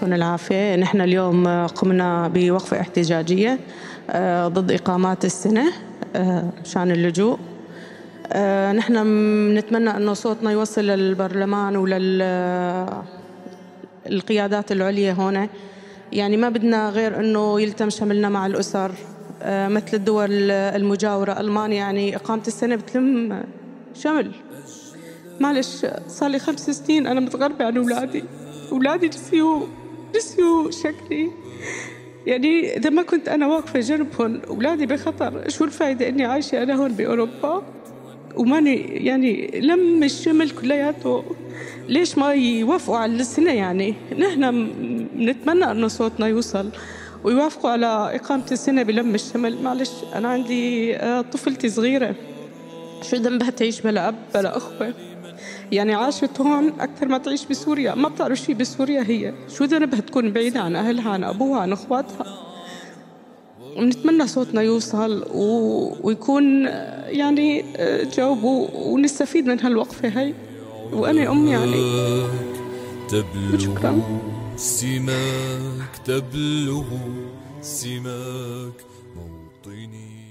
يعطيكم العافية. نحن اليوم قمنا بوقفة احتجاجية ضد إقامات السنة مشان اللجوء. نحن نتمنى أنه صوتنا يوصل للبرلمان وللقيادات العليا هون. يعني ما بدنا غير أنه يلتم شملنا مع الأسر مثل الدول المجاورة. ألمانيا يعني إقامة السنة بتلم شمل. معلش صار لي 5 سنين أنا متغربة عن أولادي نسيوا شكلي. يعني إذا ما كنت أنا واقفة جنبهم أولادي بخطر. شو الفايدة إني عايشة أنا هون بأوروبا وماني يعني لم الشمل كلياته؟ ليش ما يوافقوا على السنة؟ يعني نحن نتمنى أنه صوتنا يوصل ويوافقوا على إقامة السنة بلم الشمل. معلش أنا عندي طفلتي صغيرة، شو ذنبها تعيش بلا أب بلا أخوة؟ يعني عاشت هون أكثر ما تعيش بسوريا، ما بتعرف شي بسوريا. هي شو ذنبها تكون بعيدة عن أهلها، عن أبوها، عن أخواتها؟ ونتمنى صوتنا يوصل ويكون يعني جاوبوا ونستفيد من هالوقفة هاي. وأنا أم يعني. تبلغ شكرا. سماك، تبلغ سماك موطني.